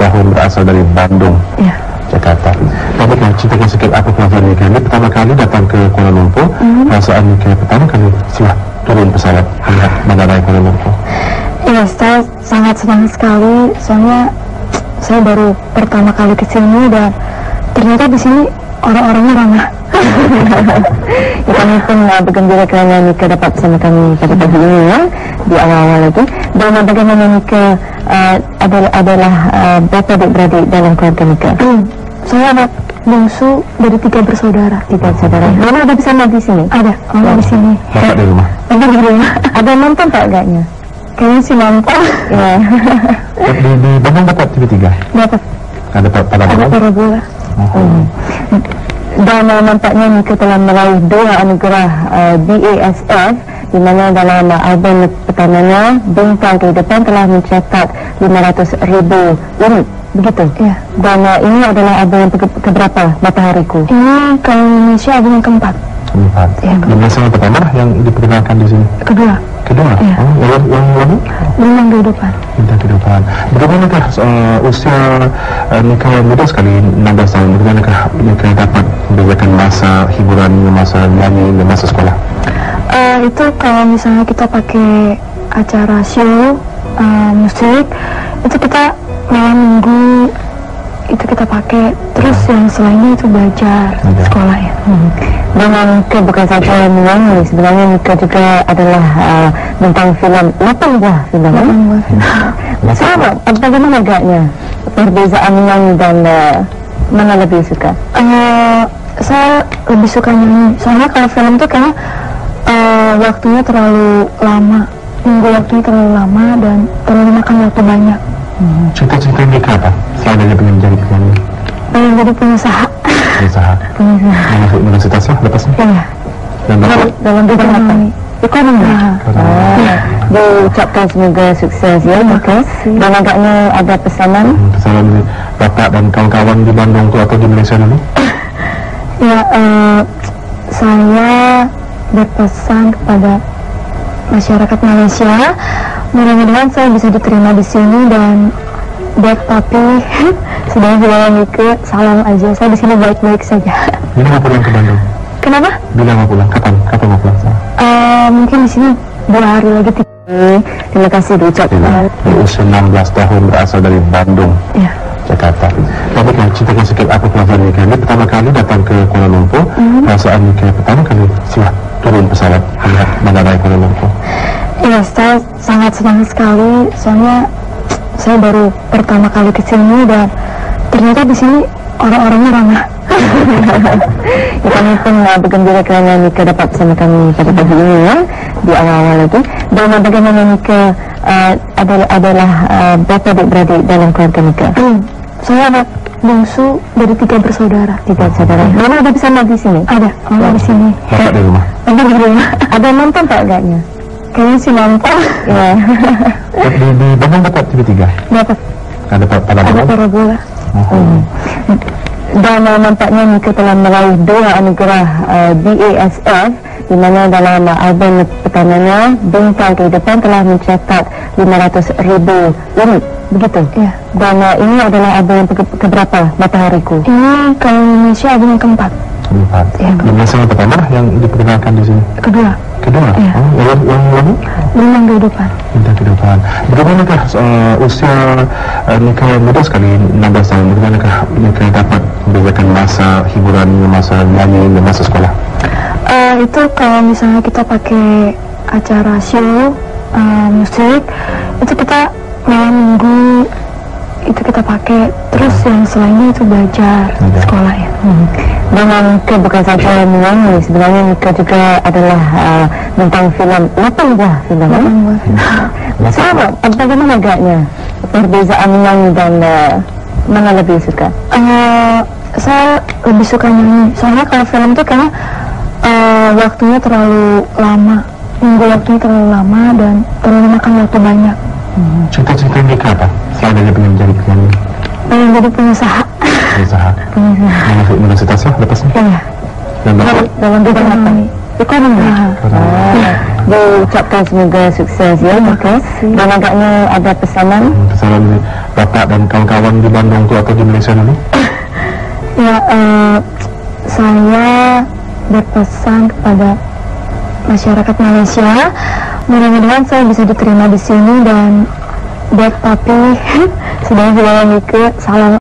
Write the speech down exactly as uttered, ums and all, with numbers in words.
tahun berasal dari Bandung, ya. Jakarta. Tapi kan ceritakan sedikit apa pengalaman nikah ini. Pertama kali datang ke Kuala Lumpur, mm-hmm. perasaan nikah pertama kali setelah turun pesawat melihat bandara Kuala Lumpur. Ya, saya sangat senang sekali. Soalnya saya baru pertama kali ke sini dan ternyata di sini orang-orangnya ramah. Ya, kami pun uh, bergembira kerana Nika dapat bersama kami pada pagi ini ya, di awal-awal itu. Dan bagaimana Nika uh, adalah, adalah uh, berapa adik-beradik dalam keluarga Nika? Hmm, saya anak bungsu dari tiga bersaudara. Tiga bersaudara. Mana ada bersama di sini? Ada, oh, di sini. Bapak di rumah? Bapak di rumah. Ada nonton tak agaknya? Kayaknya sih nonton. Ya. Di, di Bandung dapat T V tiga? Dapat. Ada pada Ada parabola. Oh. Hmm. Dan uh, nampaknya Nika telah meraih dua anugerah uh, B A S F, di mana dalam uh, album pertamanya Bintang Kehidupan telah mencatat lima ratus ribu unit, begitu? Ya. Dan uh, ini adalah album yang ke keberapa, Matahariku? Ini kalau Indonesia album yang keempat. Keempat. Ya, keempat. Dan yang pertama yang diperkenalkan di sini? Kedua. Kedua? Ya. Oh, yang yang lalu? Bintang Kehidupan. Bintang Kehidupan. Bagaimanakah uh, usia uh, Nika muda sekali, enam belas tahun, bagaimanakah Nika dapat membedakan masa hiburan, masa nyanyi, dan masa sekolah? Uh, itu kalau misalnya kita pakai acara show uh, musik, itu kita malam minggu itu kita pakai, terus yang selainnya itu belajar ya. Sekolah ya. Hmm. Dengan Nika bukan saja menyanyi, sebenarnya Nika juga adalah uh, bintang film, delapan buah film. delapan buah film. Sama, bagaimana agaknya perbezaan menyanyi dan uh, mana lebih suka? Uh, saya lebih suka nyanyi, soalnya kalau film itu karena uh, waktunya terlalu lama, nunggu waktunya terlalu lama dan terlalu makan waktu banyak. Hmm. Cita-cita Nika apa? Selain dari pengen jadi penyanyi? Pengen jadi pengusaha. Pengusaha? Pengusaha. Masuk universitas lah lepasnya? Iya. Dan dalam, dalam bidang apa? Ekonomi. Oh. Diucapkan semoga sukses ya, Nika. Dan agaknya ada pesanan? Hmm, pesanan dari Bapak dan kawan-kawan di Bandung tuh atau di Malaysia dulu? Ya, uh, saya berpesan kepada masyarakat Malaysia, mudah-mudahan saya bisa diterima di sini dan buat papi sedang bilang Nika, salam aja, saya di sini baik-baik saja. Bila mau pulang ke Bandung? Kenapa? Bila mau pulang, kapan? Kapan mau pulang? Uh, mungkin di sini dua hari lagi. Terima kasih diucapkan. Di usia enam belas tahun berasal dari Bandung, ya. Jakarta. Tapi kan ceritakan sedikit apa pengalaman Nika ini. Pertama kali datang ke Kuala Lumpur, mm-hmm. perasaan Nika pertama kali setelah turun pesawat melihat bandara Kuala Lumpur. Ya, saya sangat senang sekali. Soalnya saya baru pertama kali ke sini dan ternyata di sini orang-orangnya ramah. Ya, kami pun uh, bergembira kerana Nika dapat bersama kami pada pagi ini ya, di awal-awal itu. Dan uh, bagaimana Nika uh, adalah, adalah uh, berapa adik-beradik dalam keluarga Nika? Hmm, saya anak bungsu dari tiga bersaudara. Tiga bersaudara. Mana ada bersama di sini? Ada, oh, di sini. Bapak di rumah? Bapak di rumah. Ada nonton tak agaknya? Kayaknya sih nonton. Ya. Di, di Bandung dapat T V tiga? Dapat. Ada parabola? Ada parabola. Oh. Hmm. Dan uh, nampaknya Nika telah meraih dua anugerah uh, B A S F, di mana dalam uh, album pertamanya Bintang Kehidupan telah mencatat lima ratus ribu unit, begitu? Ya. Dan uh, ini adalah album yang ke keberapa, Matahariku? Ini kalau Indonesia album yang keempat. Keempat. Ya, dan yang pertama yang diperkenalkan di sini? Kedua. Kedua? Ya. Oh, yang yang lalu? Bintang Kehidupan. Bintang Kehidupan. Bagaimanakah uh, usia uh, Nika muda sekali, enam belas tahun, bagaimanakah Nika dapat membedakan masa hiburan, masa nyanyi, dan masa sekolah? Uh, itu kalau misalnya kita pakai acara show uh, musik, itu kita malam minggu itu kita pakai, terus yang selainnya itu belajar ya. Sekolah ya. Hmm. Dengan Nika bukan saja menyanyi, sebenarnya Nika juga adalah uh, bintang film, delapan buah film. delapan buah film. Sama, bagaimana agaknya perbezaan menyanyi dan uh, mana lebih suka? Uh, saya lebih suka nyanyi, soalnya kalau film itu karena uh, waktunya terlalu lama, nunggu waktunya terlalu lama dan terlalu makan waktu banyak. Hmm. Cita-cita Nika apa? Selain dari pengen jadi penyanyi? Pengen jadi pengusaha. Pengusaha? Pengusaha. Masuk universitas lah lepasnya? Iya. Dan dalam bidang apa? Ekonomi. Ekonomi. diucapkan semoga sukses ya. Oke. Dan agaknya ada pesanan. Hmm, pesanan ini Bapak dan kawan-kawan di Bandung tuh atau di Malaysia dulu? Ya, uh, saya berpesan kepada masyarakat Malaysia, mudah-mudahan saya bisa diterima di sini, dan buat papi sudah bilang ikut salam